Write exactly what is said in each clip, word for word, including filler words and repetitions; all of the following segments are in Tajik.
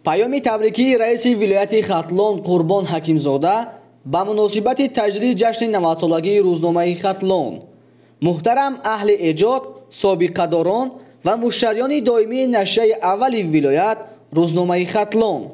پیام تبریکی رئیس ولایت خطلون قربان حکیمزاده با مناسبت تجدید جشن نود سالگی روزنامه خطلون. محترم اهل ایجاد، سابقه داران و مشتریان دائمی نشریه اول ولایت روزنامه خطلون.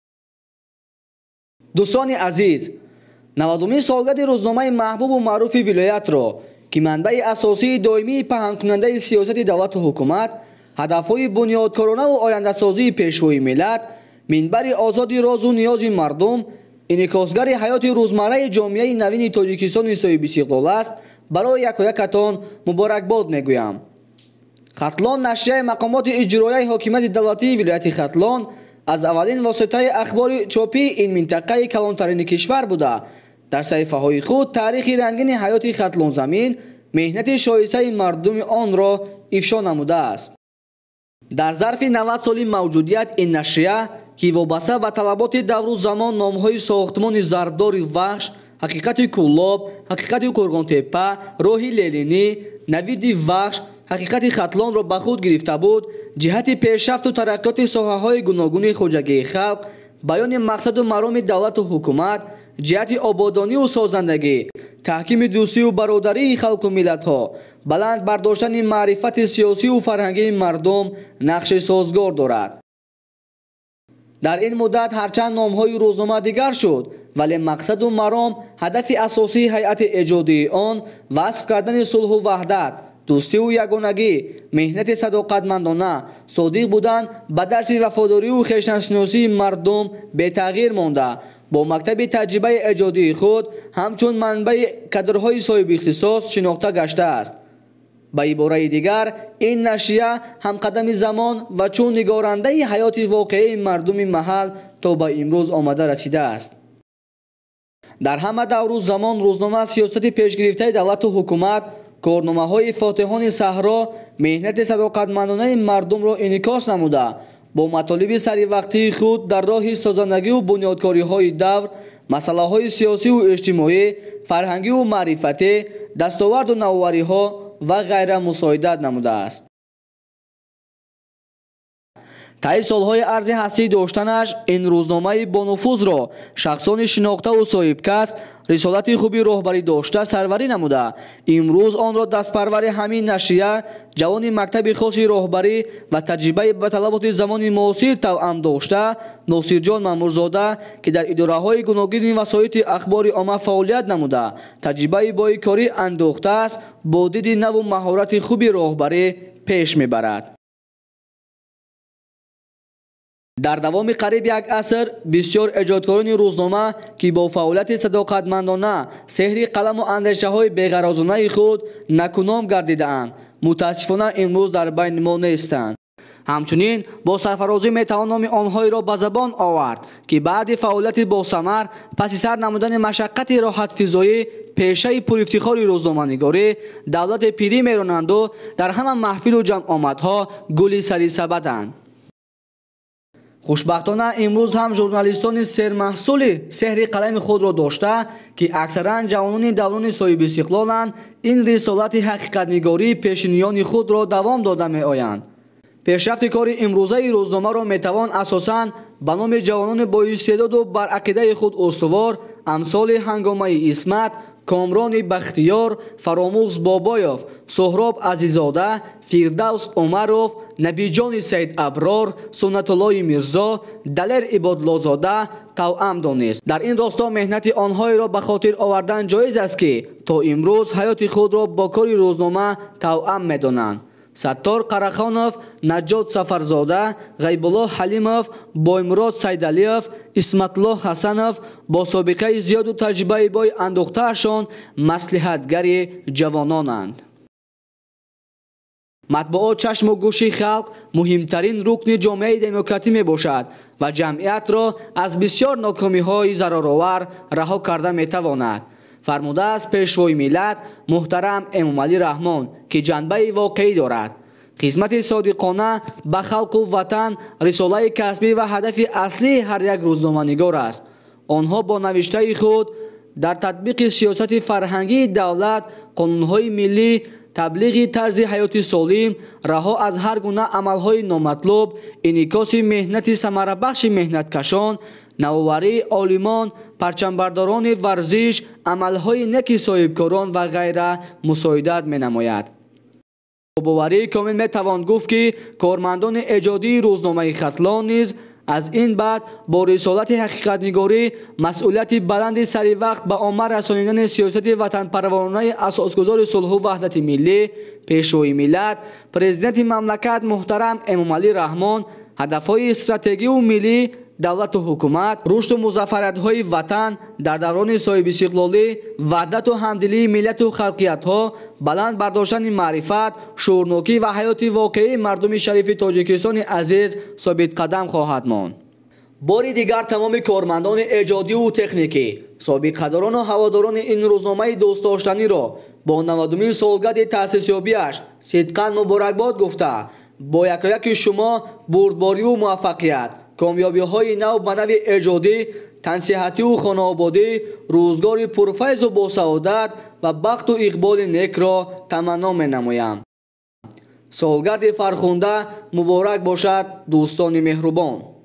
دوستان عزیز، نودمین سالگرد روزنامه محبوب و معروف ولایت را که منبع اساسی دائمی پهن کننده سیاست دولت و حکومت، هدفهای بنیادکارانه و آینده‌سازی پیشروی ملت، منبر آزادی راز و نیاز مردم، انعکاسگر حیات روزمره جامعه نوین تاجیکستان صاحب استقلال است، برای یکایکتان مبارکباد میگویم. خطلون نشریه مقامات اجرایی حاکمیت دولتی ولایت خطلون از اولین واسطه اخبار چاپی این منطقه کلانترین کشور بوده در صحیفه های خود تاریخ رنگین حیات خطلون زمین، مهنت شایسته مردم آن را افشا نموده است. در ظرف نود سال موجودیت این نشریه که وابسته به طلبات دور و زمان نامهای ساختمان زردار وحش، حقیقت کلاب، حقیقت قرغان تپه، راه لیلینی، نوید وحش، حقیقت خطلون را به خود گرفته بود، جهت پیشرفت و ترقیات ساحه‌های گوناگون خوجگی خلق، بیان مقصد و مرام دولت و حکومت، جهت آبادانی و سازندگی، تحکیم دوستی و برادری خلق و ملت‌ها، بلند برداشتن معرفت سیاسی و فرهنگی مردم نقش سازگار دارد. در این مدت هرچند نام‌های روزنامه دیگر شد، ولی مقصد و مرام، هدف اساسی هیئت ایجادی آن وصف کردن صلح و وحدت، دوستی و یگانگی، مهنت صداقتمندانه، صادق بودن به درس وفاداری و خویشتن‌شناسی مردم به تغییر مانده، با مکتب تجربه ایجادی خود همچون منبع کادرهای صاحب اختصاص شناخته گشته است. به عباره دیگر، این نشریه هم قدم زمان و چون نگارنده حیات واقعی مردم محل تا به امروز آمده رسیده است. در همه دور و زمان روزنامه سیاست پیشگرفته دولت و حکومت، کارنامه‌های فاتحان صحرا، مهنت صداقتمندانه مردم را انعکاس نموده، با مطالب سری وقتی خود در راه سازندگی و بنیادکاری‌های دور، مسائل سیاسی و اجتماعی، فرهنگی و معرفتی، دستاورد و نوآوری‌ها و غیره مساعدت نموده است. طی سالهای عرض هستی داشتنش این روزنامه با نفوذ را شخصان شناخته و صاحب کسب، رسالت خوبی راهبری داشته سروری نموده. امروز آن را دست پرور همین نشریه، جوان مکتب خاصی راهبری و تجربه به طلبات زمان معاصر توأم داشته، ناصر جان مامورزاده که در اداره های گوناگون وسایط اخبار عامه فعالیت نموده، تجربه با کاری اندوخته است، با دید نو و مهارت خوبی راهبری پیش میبرد. در دوام قریب یک عصر بسیار ایجادکاران روزنامه که با فعالیت صداقتمندانه سحر قلم و اندیشه های بی‌غرضانه خود نکونام گردیده‌اند، متاسفانه امروز در بین ما نیستند. همچنین با سرفرازی میتوان نام آنهایی را به زبان آورد که بعد فعالیت با ثمر پس سر نمودن مشقت راحت فضایی پیشه پرافتخار روزنامه‌نگاری دولت پیری میرانند و در همه محفل و جمع آمدها گلی سری سبدند. خوشبختانه امروز هم ژورنالیستان سرمحصول سحر قلم خود را داشته که اکثرا جوانان دوران صاحب استقلالند، این رسالت حقیقت نگاری پیشینیان خود را دوام داده می آیند. پیشرفت کار امروزه روزنامه را می توان اساساً به نام جوانان با استعداد و بر عقیده خود استوار امثال هنگامه اسمت، کامران بختیار، فراموز بابایوف، سهراب عزیزاده، فردوس عمروف، نبی جان سید ابرار، سنت الله میرزا، دلیر عبادلازاده توأم دانست. در این راستا مهنت آنهایی را به خاطر آوردن جایز است که تا امروز حیات خود را با کار روزنامه توأم می‌دانند. ستار قرخانوف، نجات سفرزاده، غیب الله حلیموف، بایمراد سیدعلیوف، اسمت الله حسنوف با سابقه زیاد و تجربه بای اندوخته‌شان مصلحتگر جوانانند. مطبوعات چشم و گوش خلق مهمترین رکن جامعه دموکراتی می باشد و جمعیت را از بسیار ناکامی های ضررآور رها کرده می تواند. فرموده است پیشوای ملت محترم امام علی رحمان که جنبه واقعی دارد. خدمت صادقانه به خلق و وطن رساله کسبی و هدف اصلی هر یک روزنامه‌نگار است. آنها با نوشته خود در تطبیق سیاست فرهنگی دولت، قانون‌های ملی، таблиғи тарзи ҳаёти солим, раҳо аз ҳар гуна амалҳои номатлуб, инъикоси меҳнати самарабахши меҳнаткашон, навоварии олимон, парчамбардорони варзиш, амалҳои неки соҳибкорон ва ғайра мусоидат менамояд. бо боварии комил метавон гуфт ки кормандони эҷодии рӯзномаи Хатлон низ аз ин баъд бо рисолати ҳақиқатнигорӣ масъулияти баланди сари вақт ба омма расонидани сиёсати ватанпарваронаи асосгузори сулҳу ваҳдати миллӣ пешрои миллат, президенти мамлакат муҳтарам Эмомалӣ Раҳмон ҳадафҳои стратегию миллӣ, давлату ҳукумат, рушду музаффариятҳои ватан дар даврони соҳибистиқлолӣ, ваҳдату ҳамдилии миллату халқиятҳо, баланд бардоштани маърифат, шуурнокӣ ва ҳаёти воқеии мардуми шарифи Тоҷикистони азиз собитқадам хоҳад монд. бори дигар тамоми кормандони эҷодиву техникӣ, собиқадорону ҳаводорони ин рӯзномаи дӯстдоштаниро бо навадумин солгарди таъсисёбиаш сидқан муборакбод гуфта, бо якояки шумо бурдбориву муваффақият, комёбиҳои нав ба нави эҷодӣ, тансиҳативу хонаободӣ, рӯзгори пурфайзу босаодат ва бахту иқболи некро таманно менамоям. солгарди фархунда муборак бошад, дӯстони меҳрубон.